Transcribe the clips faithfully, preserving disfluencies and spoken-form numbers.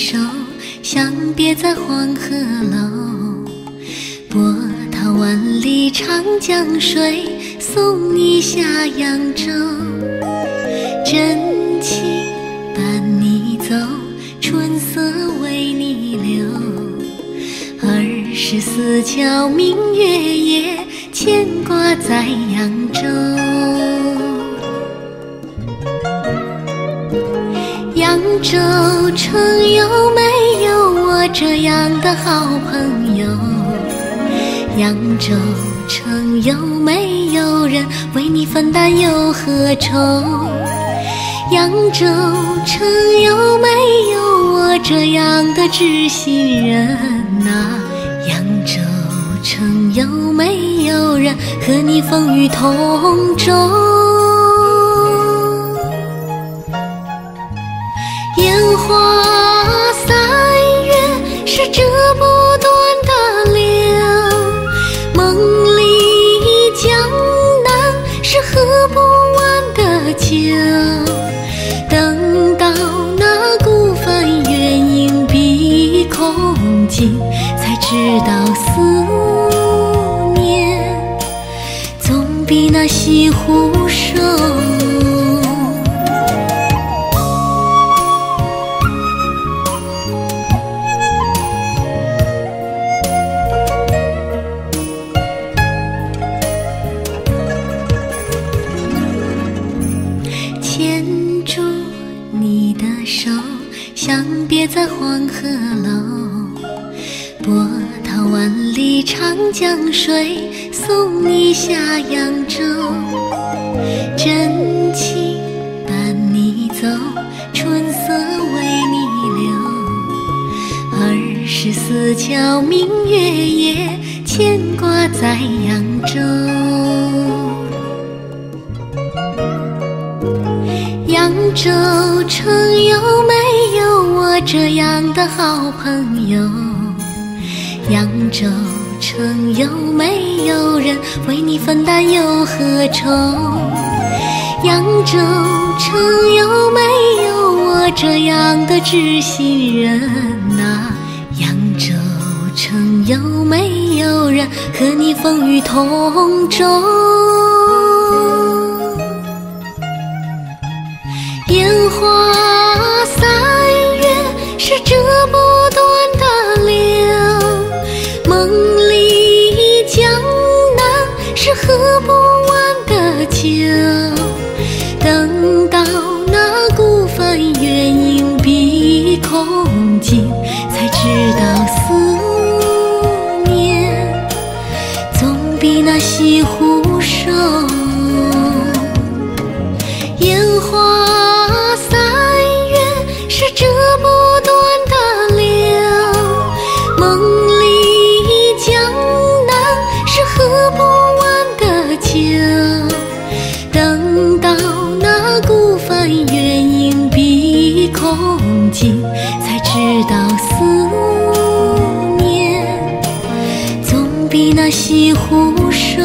手，相别在黄鹤楼。波涛万里长江水，送你下扬州。真情伴你走，春色为你留。二十四桥明月夜，牵挂在扬州。扬州城有没有我这样的好朋友？扬州城有没有人为你分担忧和愁？扬州城有没有我这样的知心人啊？扬州城有没有人和你风雨同舟？烟花三月是这不断的流，梦里江南是喝不完的酒。等到那孤帆远影碧空尽，才知道思念总比那西湖瘦。牵住你的手，相别在黄鹤楼。波涛万里长江水，送你下扬州。真情伴你走，春色为你留。二十四桥明月夜，牵挂在扬州。扬州城有没有我这样的好朋友？扬州城有没有人为你分担忧和愁？扬州城有没有我这样的知心人啊？扬州城有没有人和你风雨同舟？烟花三月是这不断的流，梦里江南是喝不完的酒。等到那孤帆远影碧空尽，才知道思念总比那西湖瘦。烟花是这不断的流，梦里江南是喝不完的酒。等到那孤帆远影碧空尽，才知道思念总比那西湖瘦。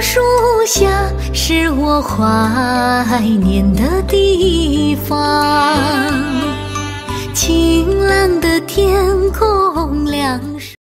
树下是我怀念的地方，晴朗的天空，凉水。